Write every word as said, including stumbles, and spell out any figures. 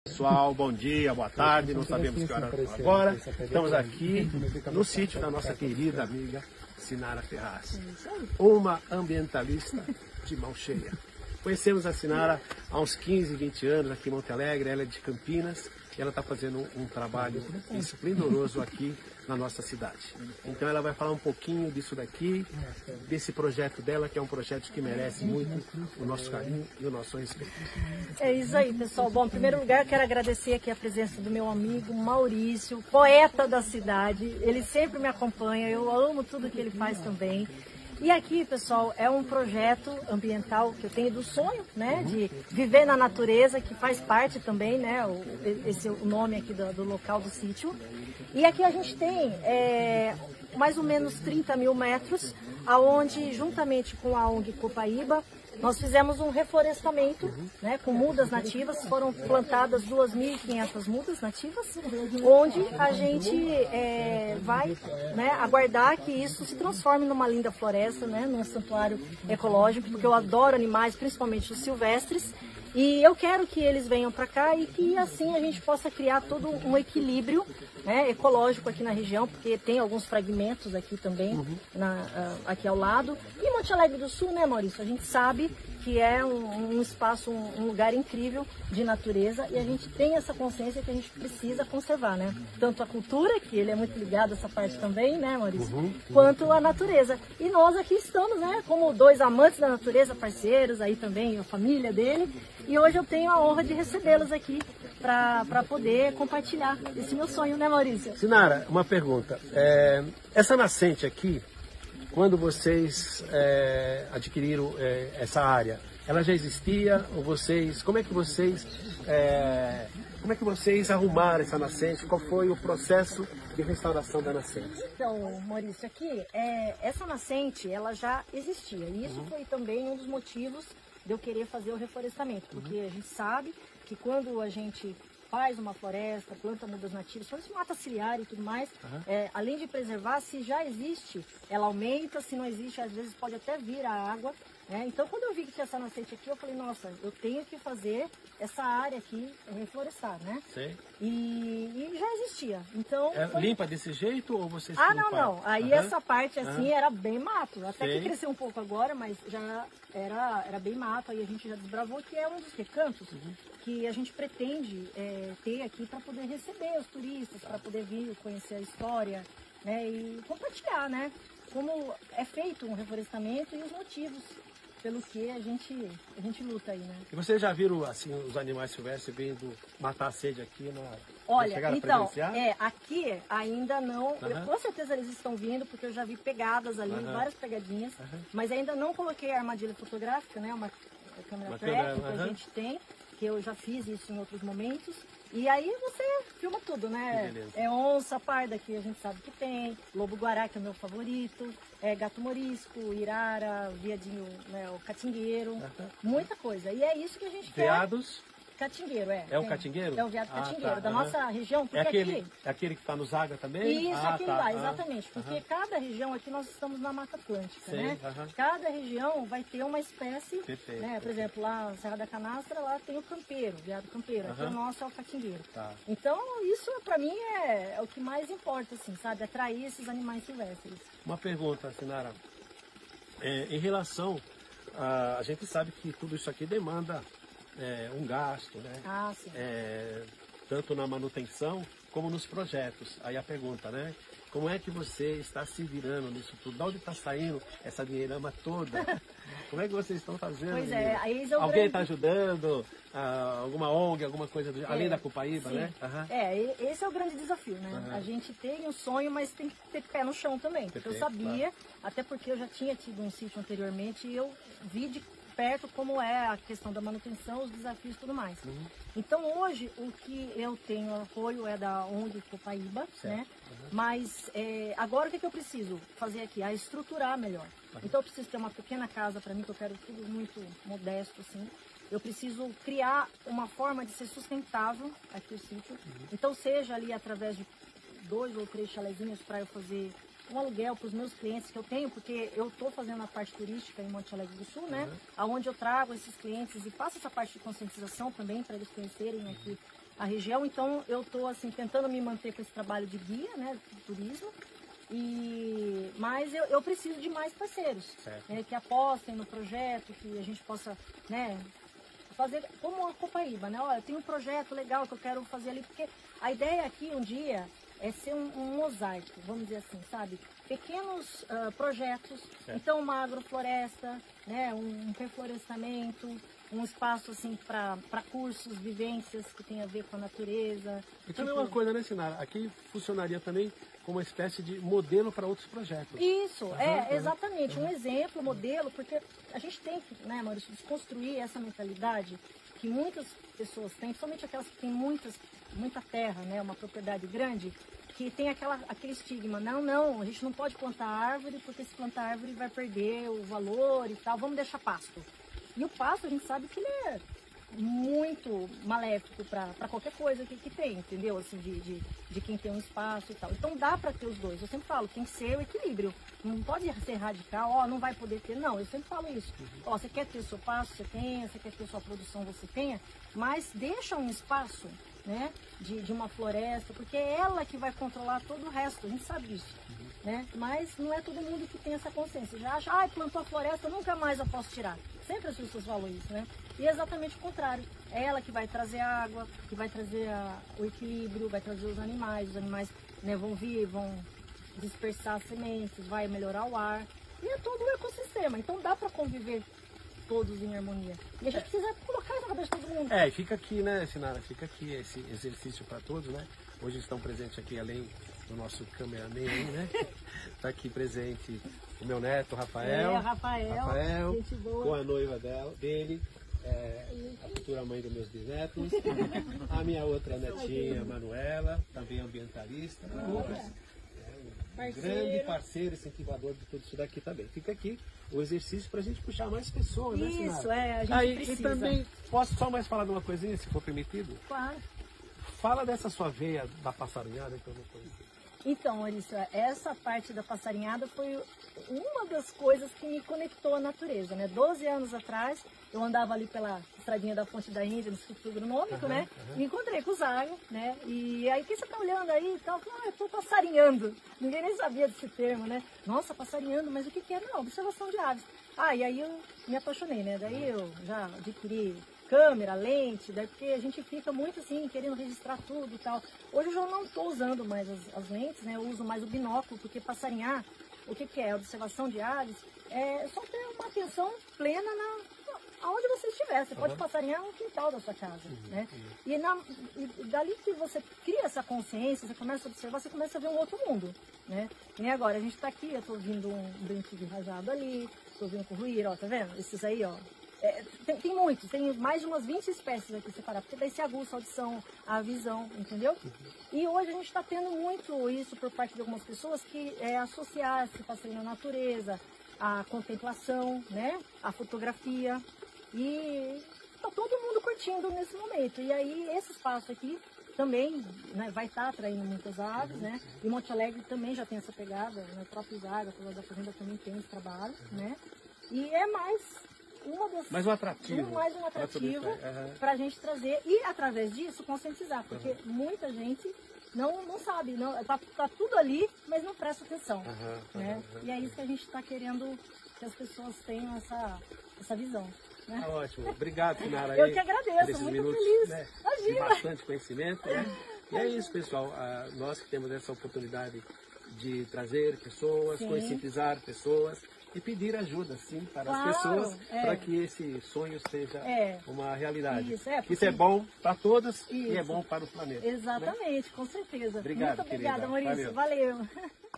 Pessoal, bom dia, boa tarde, não sabemos que hora agora. Estamos aqui no sítio da nossa querida amiga Sinara Ferraz, uma ambientalista de mão cheia. Conhecemos a Sinara há uns quinze, vinte anos aqui em Monte Alegre, ela é de Campinas e ela está fazendo um, um trabalho esplendoroso aqui na nossa cidade. Então ela vai falar um pouquinho disso daqui, desse projeto dela, que é um projeto que merece muito o nosso carinho e o nosso respeito. É isso aí, pessoal. Bom, em primeiro lugar, quero agradecer aqui a presença do meu amigo Maurício, poeta da cidade. Ele sempre me acompanha, eu amo tudo que ele faz também. E aqui, pessoal, é um projeto ambiental que eu tenho do sonho, né, de viver na natureza, que faz parte também, né, o, esse é o nome aqui do, do local do sítio. E aqui a gente tem é, mais ou menos trinta mil metros, aonde, juntamente com a ONG Copaíba, nós fizemos um reflorestamento, né, com mudas nativas. Foram plantadas duas mil e quinhentas mudas nativas, onde a gente é, vai, né, aguardar que isso se transforme numa linda floresta, né, num santuário ecológico, porque eu adoro animais, principalmente os silvestres. E eu quero que eles venham para cá e que assim a gente possa criar todo um equilíbrio, né, ecológico aqui na região, porque tem alguns fragmentos aqui também, uhum. na, uh, aqui ao lado. E Monte Alegre do Sul, né, Maurício? A gente sabe que é um, um espaço, um, um lugar incrível de natureza e a gente tem essa consciência que a gente precisa conservar, né? Tanto a cultura, que ele é muito ligado a essa parte também, né, Maurício? Uhum. Quanto a natureza. E nós aqui estamos, né, como dois amantes da natureza, parceiros, aí também a família dele. E hoje eu tenho a honra de recebê-los aqui para poder compartilhar esse meu sonho, né, Maurício? Sinara, uma pergunta. É, essa nascente aqui, quando vocês é, adquiriram é, essa área, ela já existia? Ou vocês, como é que vocês, é, como é que vocês arrumaram essa nascente? Qual foi o processo de restauração da nascente? Então, Maurício, aqui, é, essa nascente, ela já existia. E isso uhum. foi também um dos motivos de eu querer fazer o reflorestamento, porque uhum. a gente sabe que quando a gente faz uma floresta, planta mudas nativas, faz mata ciliar e tudo mais, uhum. é, além de preservar, se já existe, ela aumenta, se não existe, às vezes pode até vir a água. Né? Então, quando eu vi que tinha essa nascente aqui, eu falei, nossa, eu tenho que fazer essa área aqui reflorestar, né? Sim. E, e já existia. Então, é, foi... Limpa desse jeito ou vocês Ah, não, não. Aí uhum. essa parte assim uhum. era bem mato. Até Sim. que cresceu um pouco agora, mas já era, era bem mato. Aí a gente já desbravou, que é um dos recantos uhum. que a gente pretende é, ter aqui para poder receber os turistas, para poder vir conhecer a história, né? E compartilhar, né? Como é feito um reflorestamento e os motivos pelo que a gente, a gente luta aí, né? E vocês já viram, assim, os animais silvestres vindo matar a sede aqui na... Olha, então, é, aqui ainda não, uhum. eu, com certeza eles estão vindo, porque eu já vi pegadas ali, uhum. várias pegadinhas, uhum. mas ainda não coloquei a armadilha fotográfica, né, uma câmera trap que uhum. a gente tem, que eu já fiz isso em outros momentos. E aí você filma tudo, né? É onça parda, que a gente sabe que tem, lobo-guará, que é o meu favorito, é gato morisco, irara, viadinho, né, o catingueiro, uhum. muita coisa. E é isso que a gente quer. Veados? Catingueiro, é. É o catingueiro? É o veado ah, catingueiro, tá. da uhum. nossa região. Porque é aquele, aqui... é aquele que está no Zaga também? Isso, ah, aquele tá. lá, exatamente. Ah, porque uhum. cada região, aqui nós estamos na Mata Atlântica, Sim, né? Uhum. Cada região vai ter uma espécie, Perfeito, né? Por exemplo, lá na Serra da Canastra, lá tem o campeiro, o veado campeiro. Uhum. Aqui o nosso é o catingueiro. Tá. Então, isso para mim é, é o que mais importa, assim, sabe? Atrair esses animais silvestres. Uma pergunta, Sinara. É, em relação, a, a gente sabe que tudo isso aqui demanda é, um gasto, né? Ah, sim. É, tanto na manutenção como nos projetos. Aí a pergunta, né? Como é que você está se virando nisso tudo? De onde está saindo essa dinheirama toda? Como é que vocês estão fazendo? Pois é, aí é Alguém está grande... ajudando? Ah, alguma O N G, alguma coisa, do... é, além da Copaíba, sim. né? Uhum. É, esse é o grande desafio, né? Uhum. A gente tem um sonho, mas tem que ter pé no chão também. Porque eu sabia, claro. Até porque eu já tinha tido um sítio anteriormente e eu vi de perto como é a questão da manutenção, os desafios e tudo mais. Uhum. Então hoje o que eu tenho apoio é da O N G Copaíba, né? Uhum. Mas é, agora o que, que eu preciso fazer aqui? A estruturar melhor. Uhum. Então eu preciso ter uma pequena casa para mim, que eu quero tudo muito modesto, assim. Eu preciso criar uma forma de ser sustentável aqui o sítio. Uhum. Então seja ali através de dois ou três chalezinhos para eu fazer um aluguel para os meus clientes que eu tenho, porque eu estou fazendo a parte turística em Monte Alegre do Sul, né? Uhum. Onde eu trago esses clientes e faço essa parte de conscientização também para eles conhecerem aqui a região, então eu estou assim, tentando me manter com esse trabalho de guia, né, de turismo, e, mas eu, eu preciso de mais parceiros, né, que apostem no projeto, que a gente possa, né, fazer como a Copaíba, né, olha, tem um projeto legal que eu quero fazer ali, porque a ideia aqui um dia é ser um, um mosaico, vamos dizer assim, sabe? Pequenos uh, projetos, certo. Então uma agrofloresta, né, um, um reflorestamento, um espaço assim para cursos, vivências que tem a ver com a natureza. E também tipo... uma coisa, né, Sinara? Aqui funcionaria também como uma espécie de modelo para outros projetos. Isso, uhum, é, uhum, exatamente, uhum. Um exemplo, modelo, porque a gente tem que, né, Maurício, desconstruir essa mentalidade que muitas pessoas têm, principalmente aquelas que têm muitas, muita terra, né, uma propriedade grande, que tem aquela, aquele estigma, não, não, a gente não pode plantar árvore, porque se plantar árvore vai perder o valor e tal, vamos deixar pasto. E o pasto, a gente sabe que ele é muito maléfico para qualquer coisa que, que tem, entendeu? Assim, de, de, de quem tem um espaço e tal. Então dá para ter os dois. Eu sempre falo, tem que ser o equilíbrio. Não pode ser radical, ó, não vai poder ter. Não, eu sempre falo isso. Ó, você quer ter o seu pasto, você tenha, você quer ter sua produção, você tenha, mas deixa um espaço, né, de, de uma floresta, porque é ela que vai controlar todo o resto, a gente sabe disso, né? Mas não é todo mundo que tem essa consciência. Já acha, ah, plantou a floresta, nunca mais eu posso tirar. Sempre as pessoas falam isso, né? E é exatamente o contrário. É ela que vai trazer a água, que vai trazer a, o equilíbrio, vai trazer os animais. Os animais, né, vão vir, vão dispersar as sementes, vai melhorar o ar. E é todo o ecossistema. Então dá para conviver todos em harmonia. E a gente precisa colocar isso na cabeça de todo mundo. É, fica aqui, né, Sinara? Fica aqui esse exercício para todos, né? Hoje estão presentes aqui, além do nosso cameraman aí, né? Está aqui presente o meu neto, Rafael. É, Rafael, Rafael gente boa. Com a noiva dela, dele, é, a futura mãe dos meus bisnetos. A minha outra netinha, Manuela, também ambientalista. Lucas. Um grande parceiro, incentivador de tudo isso daqui também. Fica aqui o exercício para a gente puxar mais pessoas, né, Sinara? Isso, é, a gente Aí, precisa. E também, posso só mais falar de uma coisinha, se for permitido? Claro. Fala dessa sua veia da passarinhada que eu não conheci. Então, Maurício, essa parte da passarinhada foi uma das coisas que me conectou à natureza, né? doze anos atrás, eu andava ali pela estradinha da Fonte da Índia, no Instituto Agronômico, uhum, né? Uhum. E encontrei com o Zaga, né? E aí, o que você tá olhando aí e tal? Eu falei, ah, eu tô passarinhando. Ninguém nem sabia desse termo, né? Nossa, passarinhando, mas o que que é? Não, observação de aves. Ah, e aí eu me apaixonei, né? Daí eu já adquiri câmera, lente, daí porque a gente fica muito assim, querendo registrar tudo e tal. Hoje eu já não estou usando mais as, as lentes, né? Eu uso mais o binóculo, porque passarinhar, o que que é? A observação de aves, é só ter uma atenção plena na, aonde você estiver. Você uhum. pode passarinhar no quintal da sua casa, uhum. né? E, na, e dali que você cria essa consciência, você começa a observar, você começa a ver um outro mundo, né? E agora, a gente está aqui, eu estou ouvindo um brinco de rajado ali, estou ouvindo com ruído, ó, tá vendo? Esses aí, ó. É, tem, tem muitos, tem mais de umas vinte espécies aqui separadas, porque daí se aguça a audição, a visão, entendeu? Uhum. E hoje a gente está tendo muito isso por parte de algumas pessoas que é, associar esse passeio na natureza, a contemplação, né? A fotografia. E está todo mundo curtindo nesse momento. E aí esse espaço aqui também, né, vai estar tá atraindo muitas aves, né? E Monte Alegre também já tem essa pegada, né? O próprio Zaga, a da Fazenda também tem esse trabalho, né? E é mais uma das, mais um atrativo, um, mais um atrativo uhum. para a gente trazer e através disso conscientizar, porque uhum. muita gente não, não sabe, não, tá, tá tudo ali, mas não presta atenção, uhum. né? Uhum. E é isso que a gente está querendo que as pessoas tenham essa, essa visão. Né? Tá ótimo, obrigado, Sinara. Eu que agradeço, muito minutos, feliz. Né, de bastante conhecimento. Né? E é isso, pessoal. Uh, nós que temos essa oportunidade de trazer pessoas, sim. conscientizar pessoas e pedir ajuda, sim, para claro, as pessoas, é. para que esse sonho seja é. uma realidade. Isso é, porque... Isso é bom para todas isso. e é bom para o planeta. Exatamente, né? Com certeza. Obrigado, muito obrigada, querida. Maurício. Valeu. Valeu.